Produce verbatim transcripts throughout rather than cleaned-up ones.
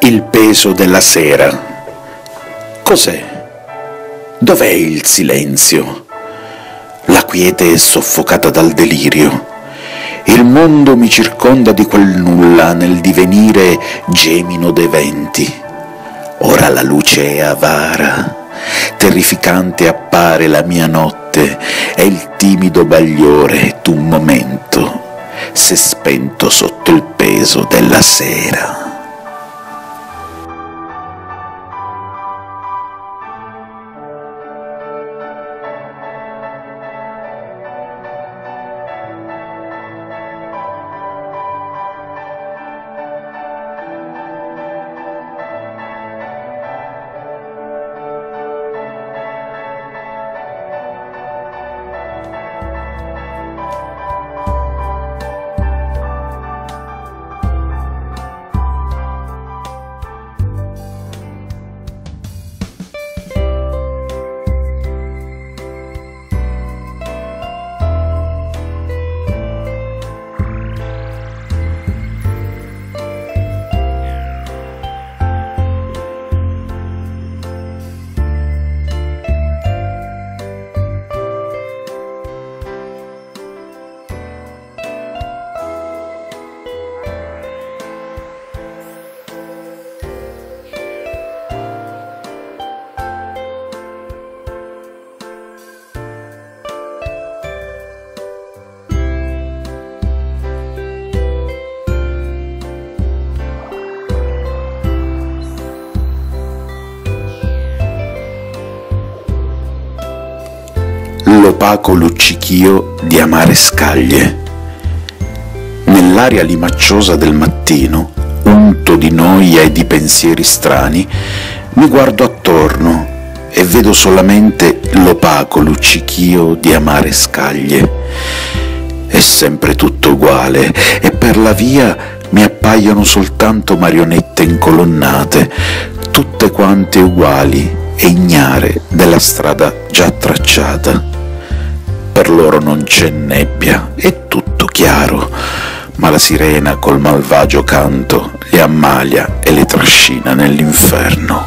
Il peso della sera. Cos'è? Dov'è il silenzio? La quiete è soffocata dal delirio. Il mondo mi circonda di quel nulla nel divenire gemino dei venti. Ora la luce è avara, terrificante appare la mia notte e il timido bagliore d'un momento s'è spento sotto il peso della sera. L'opaco luccichio di amare scaglie. Nell'aria limacciosa del mattino, unto di noia e di pensieri strani, mi guardo attorno e vedo solamente l'opaco luccichio di amare scaglie. È sempre tutto uguale e per la via mi appaiono soltanto marionette incolonnate, tutte quante uguali e ignare della strada già tracciata. Per loro non c'è nebbia, è tutto chiaro, ma la sirena col malvagio canto li ammalia e le trascina nell'inferno.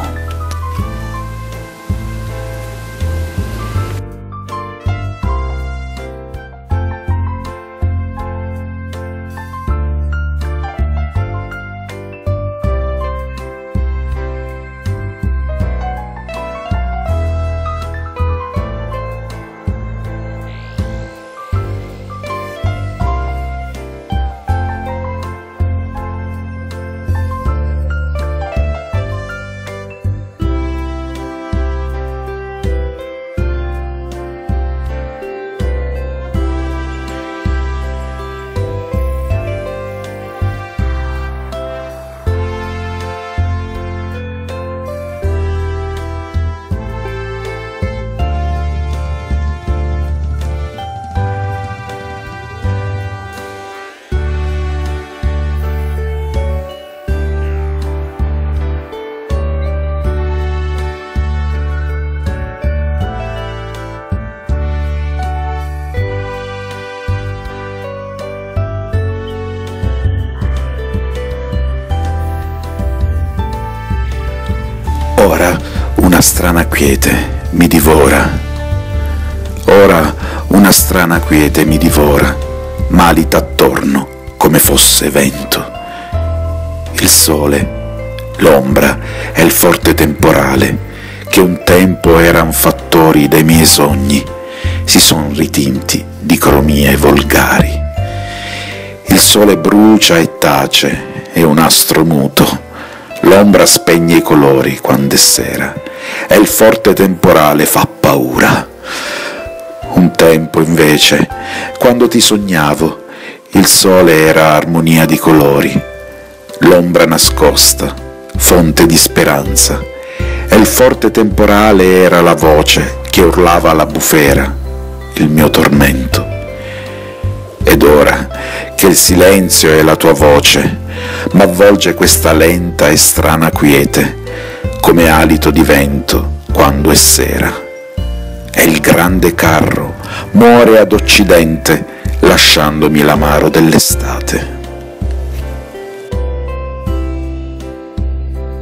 Ora una strana quiete mi divora, ora una strana quiete mi divora, m'alita attorno come fosse vento. Il sole, l'ombra e il forte temporale, che un tempo eran fattori dei miei sogni, si son ritinti di cromie volgari. Il sole brucia e tace, è un astro muto, l'ombra spegne i colori quando è sera e il forte temporale fa paura. Un tempo invece, quando ti sognavo, il sole era armonia di colori, l'ombra nascosta, fonte di speranza, e il forte temporale era la voce che urlava alla bufera, il mio tormento. Ed ora che il silenzio è la tua voce, m'avvolge questa lenta e strana quiete, come alito di vento quando è sera. E il grande carro muore ad occidente, lasciandomi l'amaro dell'estate.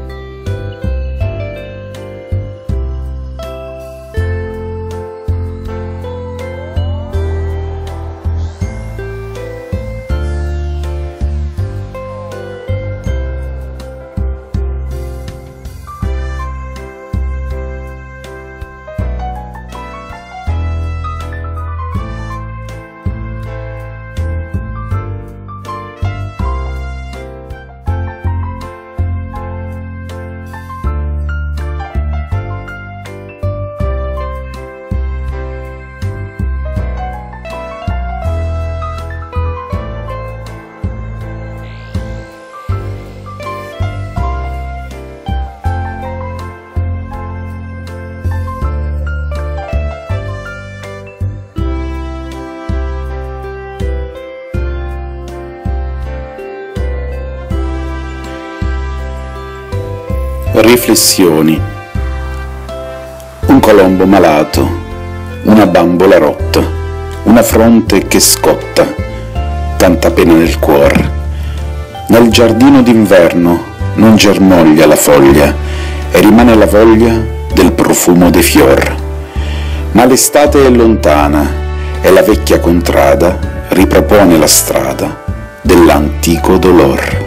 Riflessioni. Un colombo malato, una bambola rotta, una fronte che scotta, tanta pena nel cuore. Nel giardino d'inverno non germoglia la foglia e rimane la voglia del profumo dei fior. Ma l'estate è lontana e la vecchia contrada ripropone la strada dell'antico dolor.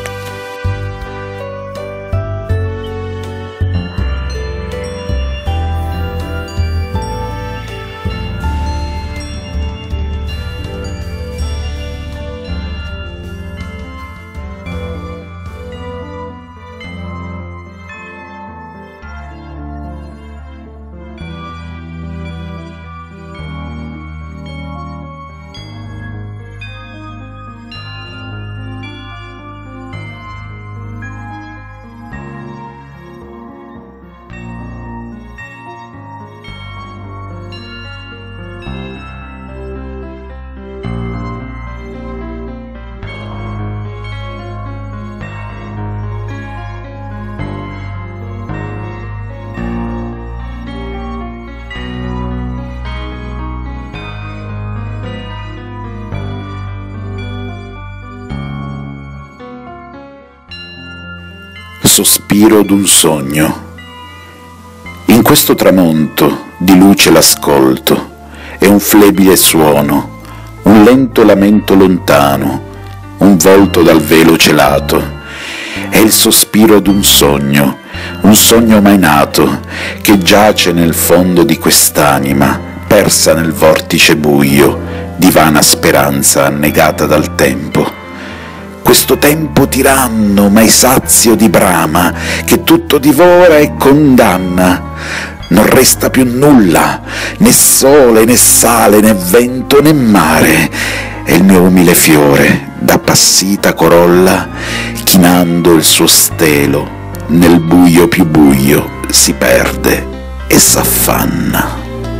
Sospiro d'un sogno. In questo tramonto di luce l'ascolto, è un flebile suono, un lento lamento lontano, un volto dal velo celato. È il sospiro d'un sogno, un sogno mai nato, che giace nel fondo di quest'anima, persa nel vortice buio, di vana speranza annegata dal tempo. Questo tempo tiranno, mai sazio di brama, che tutto divora e condanna. Non resta più nulla, né sole, né sale, né vento, né mare, e il mio umile fiore, d'appassita corolla, chinando il suo stelo, nel buio più buio si perde e s'affanna.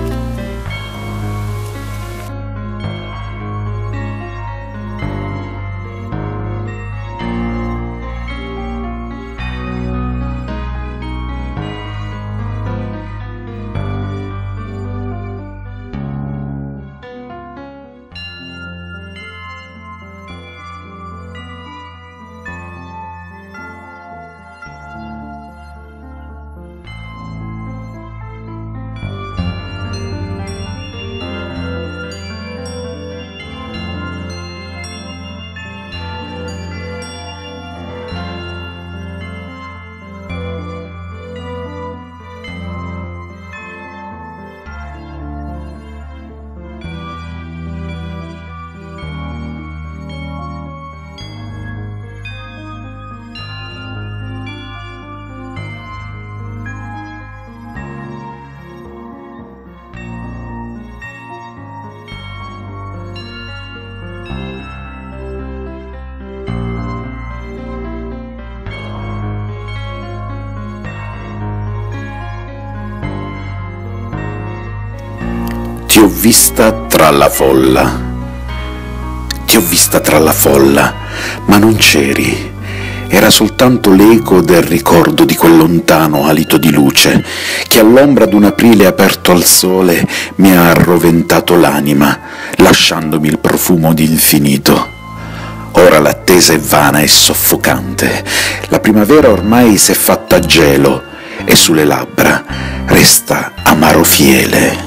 Ti ho vista tra la folla, ti ho vista tra la folla, ma non c'eri, era soltanto l'eco del ricordo di quel lontano alito di luce che all'ombra d'un aprile aperto al sole mi ha arroventato l'anima, lasciandomi il profumo di infinito. Ora l'attesa è vana e soffocante, la primavera ormai s'è fatta gelo e sulle labbra resta amaro fiele.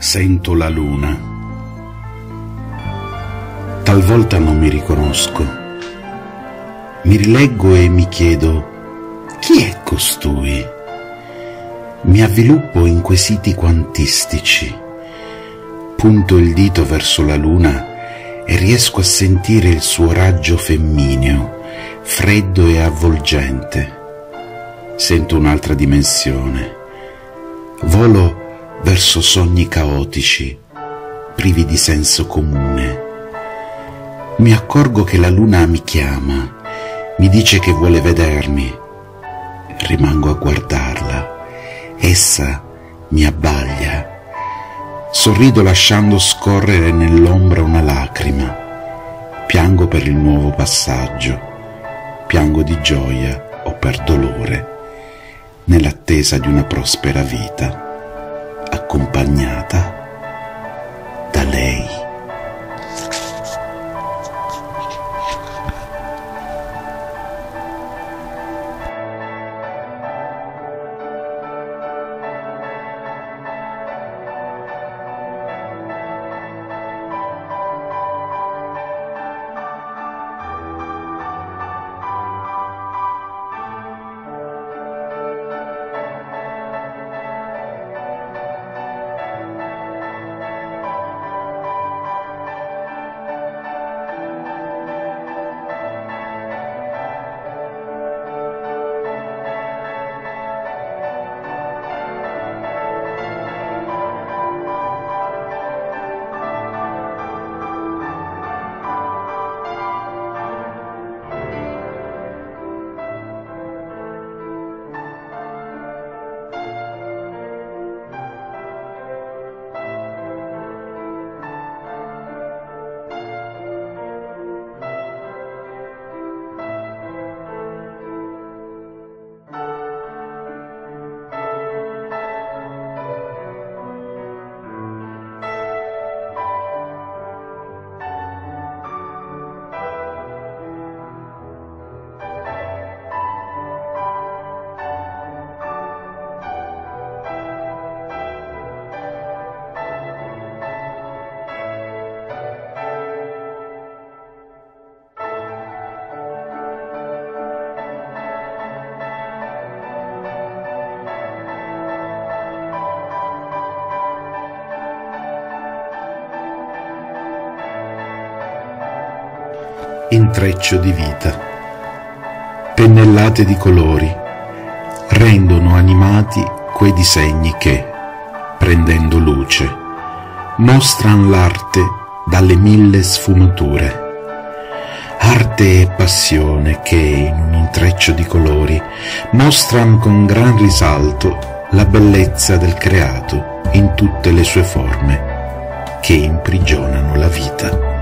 sento la luna. Talvolta non mi riconosco. Mi rileggo e mi chiedo: chi è costui? Mi avviluppo in quesiti quantistici. Punto il dito verso la luna e riesco a sentire il suo raggio femmineo, freddo e avvolgente. Sento un'altra dimensione. Volo verso sogni caotici, privi di senso comune. Mi accorgo che la luna mi chiama, mi dice che vuole vedermi. Rimango a guardarla. Essa mi abbaglia. Sorrido lasciando scorrere nell'ombra una lacrima. Piango per il nuovo passaggio. Piango di gioia o per dolore, nell'attesa di una prospera vita, accompagnata da lei. Intreccio di vita. Pennellate di colori rendono animati quei disegni che, prendendo luce, mostran l'arte dalle mille sfumature. Arte e passione che, in un intreccio di colori, mostran con gran risalto la bellezza del creato in tutte le sue forme, che imprigionano la vita.